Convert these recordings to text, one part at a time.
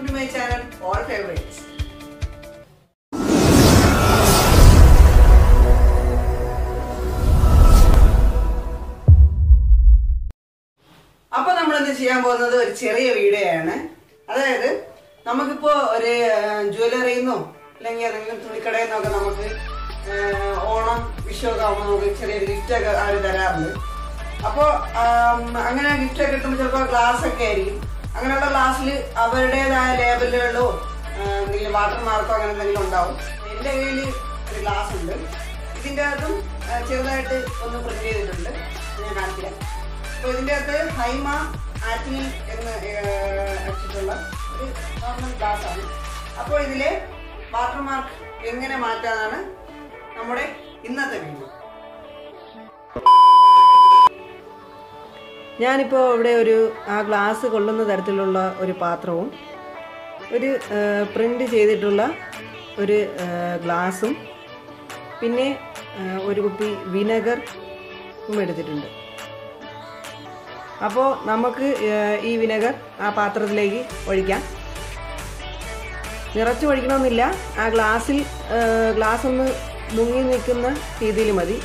welcome to my channel All Favorites. അപ്പോൾ നമ്മൾ ഇന്ന് ചെയ്യാൻ പോകുന്നത് ഒരു ചെറിയ വീഡിയോ ആണ്. അതായത് നമുക്കിപ്പോൾ ഒരു ജ്വല്ലറിന്നോ അല്ലെങ്കിൽ ഏതെങ്കിലും തുണിക്കടയിൽ നിന്നൊക്കെ നമുക്ക് ഓണം വിഷു ഒക്കെ ആകുമ്പോൾ നമുക്ക് ചെറിയൊരു ഗിഫ്റ്റ് ഒക്കെ അവർ തരാറുണ്ട്. അപ്പോൾ അങ്ങനെ ഗിഫ്റ്റ് ഒക്കെ കിട്ടുമ്പോൾ ചിലപ്പോൾ ഗ്ലാസ് ഒക്കെ ആയിരിക്കും. അങ്ങനെയുള്ള ഗ്ലാസ്സിൽ അവരുടേതായ ലേബലുകളോ എന്തെങ്കിലും വാട്ടർ മാർക്കോ അങ്ങനെ എന്തെങ്കിലും ഉണ്ടാവും. എൻ്റെ കയ്യിൽ ഒരു ഗ്ലാസ് ഉണ്ട്. ഇതിൻ്റെ അകത്തും ചെറുതായിട്ട് ഒന്ന് പ്രിന്റ് ചെയ്തിട്ടുണ്ട്, ഞാൻ കാണിക്കാം. അപ്പോൾ ഇതിൻ്റെ അകത്ത് ഹൈമ ആറ്റിനിൽ എന്ന് അടിച്ചിട്ടുള്ള ഒരു നോർമൽ ഗ്ലാസ് ആണ്. അപ്പോൾ ഇതിലെ വാട്ടർ മാർക്ക് എങ്ങനെ മാറ്റാനാണ് നമ്മുടെ ഇന്നത്തെ വീഡിയോ. ഞാനിപ്പോൾ ഇവിടെ ആ ഗ്ലാസ് കൊള്ളുന്ന തരത്തിലുള്ള ഒരു പാത്രവും ഒരു പ്രിൻ്റ് ചെയ്തിട്ടുള്ള ഒരു ഗ്ലാസും പിന്നെ ഒരു കുപ്പി വിനെഗറും എടുത്തിട്ടുണ്ട്. അപ്പോൾ നമുക്ക് ഈ വിനെഗർ ആ പാത്രത്തിലേക്ക് ഒഴിക്കാം. നിറച്ച് ഒഴിക്കണമെന്നില്ല, ആ ഗ്ലാസ് ഒന്ന് മുങ്ങി നിൽക്കുന്ന രീതിയിൽ മതി.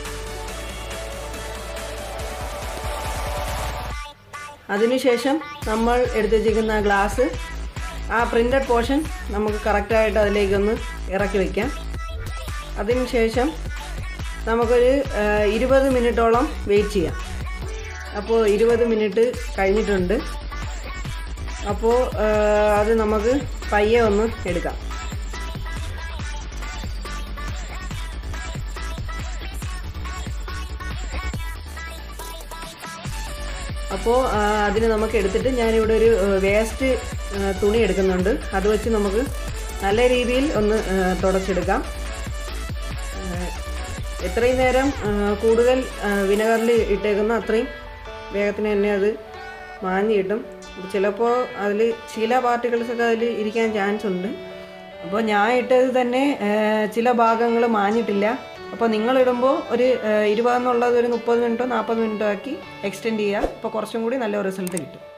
അതിനുശേഷം നമ്മൾ എടുത്ത് വെച്ചിരിക്കുന്ന ഗ്ലാസ് ആ പ്രിൻ്റഡ് പോർഷൻ നമുക്ക് കറക്റ്റായിട്ട് അതിലേക്കൊന്ന് ഇറക്കി വയ്ക്കാം. അതിനുശേഷം നമുക്കൊരു 20 മിനിറ്റോളം വെയിറ്റ് ചെയ്യാം. അപ്പോൾ 20 മിനിറ്റ് കഴിഞ്ഞിട്ടുണ്ട്. അപ്പോൾ അത് നമുക്ക് പയ്യെ ഒന്ന് എടുക്കാം. അപ്പോൾ അതിന് നമുക്ക് എടുത്തിട്ട് ഞാനിവിടെ ഒരു വേസ്റ്റ് തുണി എടുക്കുന്നുണ്ട്. അത് വെച്ച് നമുക്ക് നല്ല രീതിയിൽ ഒന്ന് തുടച്ചെടുക്കാം. എത്രയും നേരം കൂടുതൽ വിനെഗറിൽ ഇട്ടേക്കുന്ന അത്രയും വേഗത്തിന് തന്നെ അത് മാഞ്ഞ് കിട്ടും. ചിലപ്പോൾ അതിൽ ചില പാർട്ടിക്കിൾസൊക്കെ അതിൽ ഇരിക്കാൻ ചാൻസ് ഉണ്ട്. അപ്പോൾ ഞാൻ ഇട്ടത് തന്നെ ചില ഭാഗങ്ങൾ മാഞ്ഞിട്ടില്ല. അപ്പോൾ നിങ്ങളിടുമ്പോൾ ഒരു 20 എന്നുള്ളത് ഒരു 30 മിനിറ്റോ 40 മിനിറ്റോ ആക്കി എക്സ്റ്റെൻഡ് ചെയ്യുക. അപ്പോൾ കുറച്ചും കൂടി നല്ല റിസൾട്ട് കിട്ടും.